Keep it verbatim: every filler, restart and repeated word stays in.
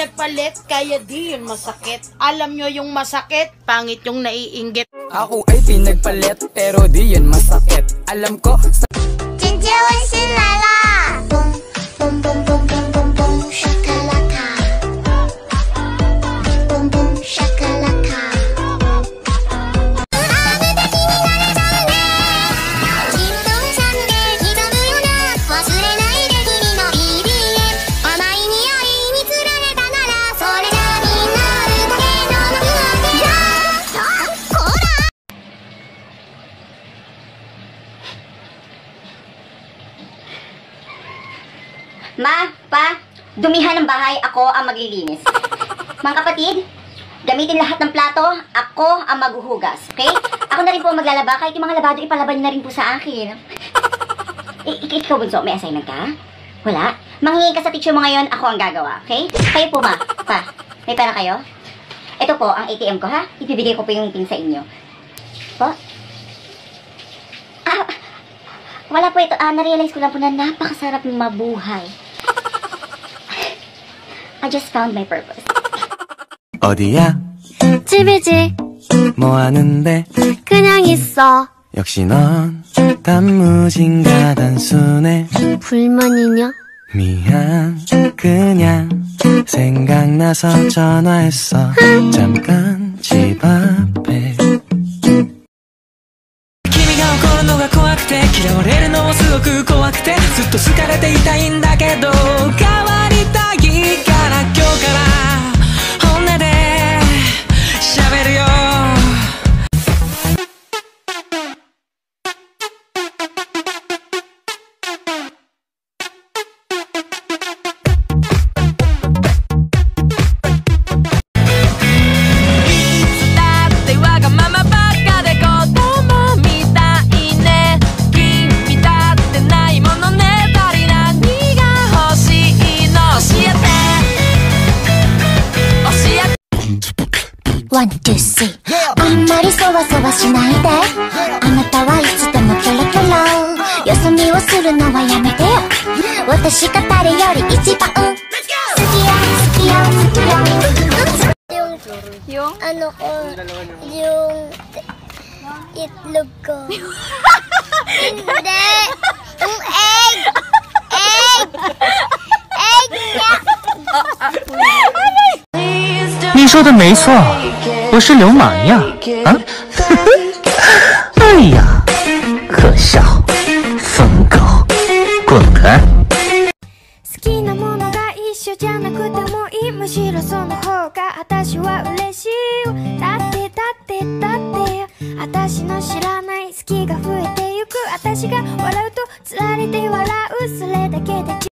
pinagpalit, kaya di yun masakit. Alam nyo yung masakit, pangit yung naiinggit. Ako ay pinagpalit, pero di yun masakit. Alam ko sa... 姐姐微信来啦！蹦蹦蹦蹦蹦蹦蹦，沙卡拉卡，蹦蹦沙卡拉卡。 Ma, pa, dumihan ng bahay, ako ang maglilinis. Mga kapatid, gamitin lahat ng plato, ako ang maghuhugas, okay? Ako na rin po ang maglalaba, kahit yung mga labado, ipalaban na rin po sa akin. I ikaw, Bunso, may assignment ka? Wala? Manghingi ka sa teacher mo ngayon, ako ang gagawa, okay? Kayo po, ma, pa, may pera kayo? Ito po, ang A T M ko, ha? Ipibigay ko po yung pin sa inyo. Po? Ah, wala po ito. Ah, na-realize ko lang po na napakasarap mabuhay. I just found my purpose. 어디야? 집이지. 뭐 하는데? 그냥 있어. 역시 넌 단무진가 단순해. 불만이냐? 미안, 그냥 생각나서 전화했어. 잠깐 집 앞에. 君が怒るのが怖くて嫌われるのもすごく怖くてずっと好かれていたいんだけど変わりたいから今日から本音で喋るよワン、ツー、スリー。あんまりそわそわしないで。あなたはいつでもキョロキョロ。よそ見をするのはやめてよ。私が誰より一番好きよ、好きよ、好きよ。Yung, ano ko, yung itlog ko. Hindi! Yung egg! Egg! Egg niya! 你说的没错，我是流氓呀！啊，哎呀，可笑，疯狗，滚开！ 好きなものが一緒じゃなくてもいい、むしろその方が私は嬉しいよ。だってだってだって私の知らない好きが増えてゆく。私が笑うとつられて笑う、それだけで